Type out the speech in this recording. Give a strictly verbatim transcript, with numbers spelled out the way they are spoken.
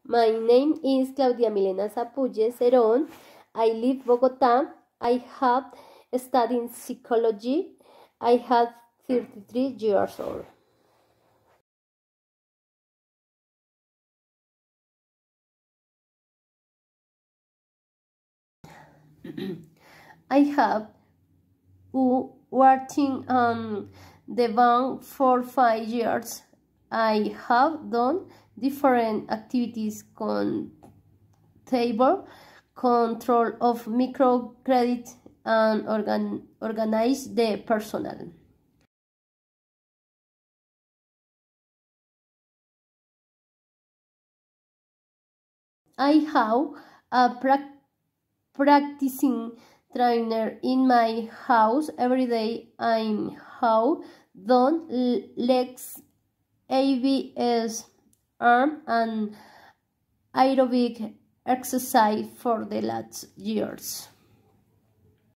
My name is Claudia Milena Zapulle Cerón. I live Bogota. I have studied psychology. I have thirty-three years old. I have working on the bank for five years. I have done different activities con table, control of microcredit, and organ organize the personnel. I have a pra practicing trainer in my house every day. I have done legs, A B S, arm, and aerobic exercise for the last years.